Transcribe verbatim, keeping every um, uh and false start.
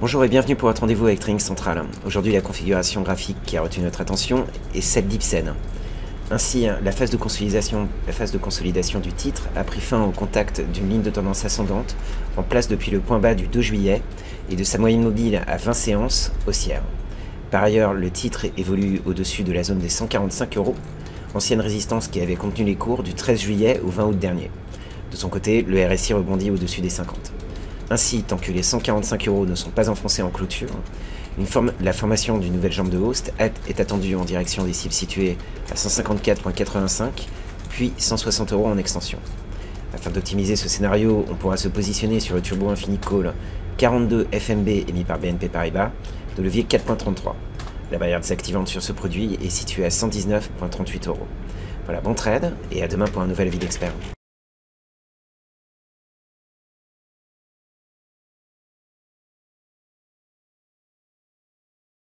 Bonjour et bienvenue pour votre rendez-vous avec Training Central. Aujourd'hui, la configuration graphique qui a retenu notre attention est celle d'Ibsen. Ainsi, la phase de consolidation, la phase de consolidation du titre a pris fin au contact d'une ligne de tendance ascendante en place depuis le point bas du deux juillet et de sa moyenne mobile à vingt séances haussière. Par ailleurs, le titre évolue au-dessus de la zone des cent quarante-cinq euros, ancienne résistance qui avait contenu les cours du treize juillet au vingt août dernier. De son côté, le R S I rebondit au-dessus des cinquante. Ainsi, tant que les cent quarante-cinq euros ne sont pas enfoncés en clôture, une forme, la formation d'une nouvelle jambe de hausse est attendue en direction des cibles situées à cent cinquante-quatre virgule quatre-vingt-cinq, puis cent soixante euros en extension. Afin d'optimiser ce scénario, on pourra se positionner sur le Turbo Infinite Call quarante-deux F M B émis par B N P Paribas de levier quatre virgule trente-trois. La barrière désactivante sur ce produit est située à cent dix-neuf virgule trente-huit euros. Voilà, bon trade et à demain pour un nouvel avis d'expert.